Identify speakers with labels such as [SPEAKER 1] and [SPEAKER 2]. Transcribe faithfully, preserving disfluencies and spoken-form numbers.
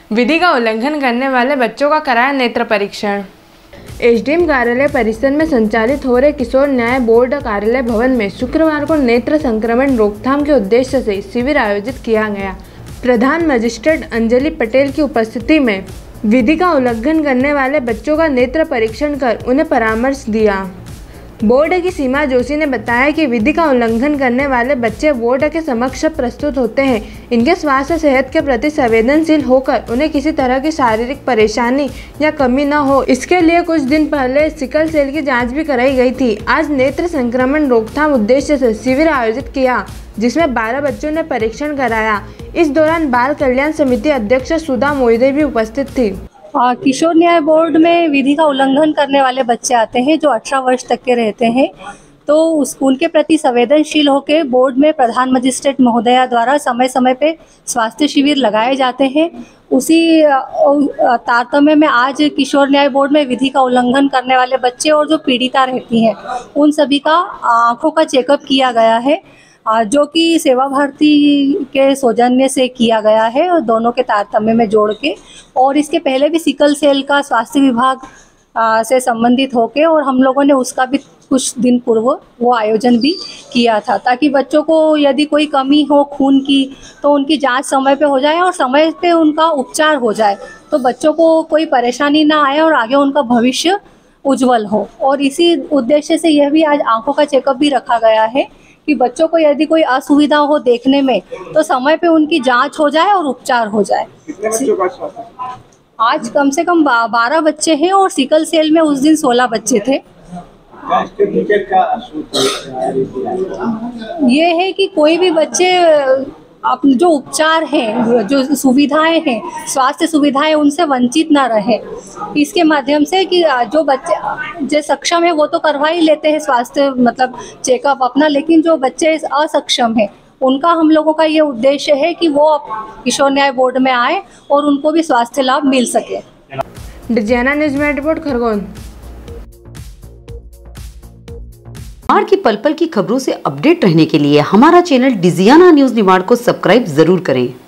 [SPEAKER 1] विधि का उल्लंघन करने वाले बच्चों का कराया नेत्र परीक्षण। एसडीएम कार्यालय परिसर में संचालित हो रहे किशोर न्याय बोर्ड कार्यालय भवन में शुक्रवार को नेत्र संक्रमण रोकथाम के उद्देश्य से शिविर आयोजित किया गया। प्रधान मजिस्ट्रेट अंजलि पटेल की उपस्थिति में विधि का उल्लंघन करने वाले बच्चों का नेत्र परीक्षण कर उन्हें परामर्श दिया। बोर्ड की सीमा जोशी ने बताया कि विधि का उल्लंघन करने वाले बच्चे बोर्ड के समक्ष प्रस्तुत होते हैं। इनके स्वास्थ्य सेहत के प्रति संवेदनशील होकर उन्हें किसी तरह की शारीरिक परेशानी या कमी न हो, इसके लिए कुछ दिन पहले सिकल सेल की जांच भी कराई गई थी। आज नेत्र संक्रमण रोकथाम उद्देश्य से शिविर आयोजित किया, जिसमें बारह बच्चों ने परीक्षण कराया। इस दौरान बाल कल्याण समिति अध्यक्ष सुधा मोहिते भी उपस्थित थी।
[SPEAKER 2] किशोर न्याय बोर्ड में विधि का उल्लंघन करने वाले बच्चे आते हैं जो अठारह वर्ष तक के रहते हैं, तो स्कूल के प्रति संवेदनशील होकर बोर्ड में प्रधान मजिस्ट्रेट महोदया द्वारा समय समय पे स्वास्थ्य शिविर लगाए जाते हैं। उसी तारतम्य में आज किशोर न्याय बोर्ड में विधि का उल्लंघन करने वाले बच्चे और जो पीड़िता रहती हैं उन सभी का आँखों का चेकअप किया गया है, जो कि सेवा भारती के सौजन्य से किया गया है और दोनों के तारतम्य में जोड़ के। और इसके पहले भी सिकल सेल का स्वास्थ्य विभाग से संबंधित होके और हम लोगों ने उसका भी कुछ दिन पूर्व वो आयोजन भी किया था, ताकि बच्चों को यदि कोई कमी हो खून की तो उनकी जांच समय पे हो जाए और समय पे उनका उपचार हो जाए, तो बच्चों को कोई परेशानी ना आए और आगे उनका भविष्य उज्जवल हो। और इसी उद्देश्य से यह भी आज आँखों का चेकअप भी रखा गया है कि बच्चों को यदि कोई असुविधा हो देखने में तो समय पे उनकी जांच हो जाए और उपचार हो जाए। आज कम से कम बारह बच्चे हैं और सिकल सेल में उस दिन सोलह बच्चे थे। ये है कि कोई भी बच्चे अपने जो उपचार हैं, जो सुविधाएं हैं, स्वास्थ्य सुविधाएं, उनसे वंचित ना रहे। इसके माध्यम से कि जो बच्चे जो सक्षम है वो तो करवा ही लेते हैं स्वास्थ्य मतलब चेकअप अपना, लेकिन जो बच्चे असक्षम हैं उनका हम लोगों का ये उद्देश्य है कि वो किशोर न्याय बोर्ड में आए और उनको भी स्वास्थ्य लाभ मिल सके।
[SPEAKER 1] डिजियाना न्यूज में रिपोर्ट खरगोन।
[SPEAKER 3] निमाड़ की पल पल की खबरों से अपडेट रहने के लिए हमारा चैनल डिजियाना न्यूज निमाड़ को सब्सक्राइब जरूर करें।